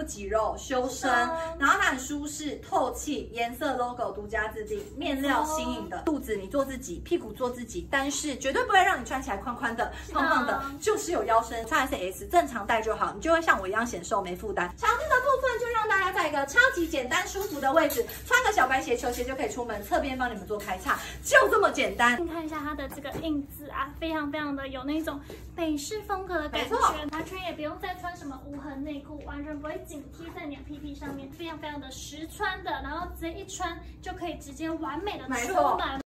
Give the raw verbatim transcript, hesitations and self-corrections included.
肌肉修身，然后它很舒适、透气，颜色 logo 独家制定，面料新颖的，肚子你做自己，屁股做自己，但是绝对不会让你穿起来宽宽的、胖胖的，就是有腰身。穿 S S 正常戴就好，你就会像我一样显瘦没负担。长度的部分就让大家在一个超级简单舒服的位置，穿个小白鞋、球鞋就可以出门，侧边帮你们做开叉，就这么简单。 你看一下它的这个印字啊，非常非常的有那种美式风格的感觉，完全也不用再穿什么无痕内裤，完全不会紧贴在你的屁屁上面，非常非常的实穿的，然后直接一穿就可以直接完美的出门。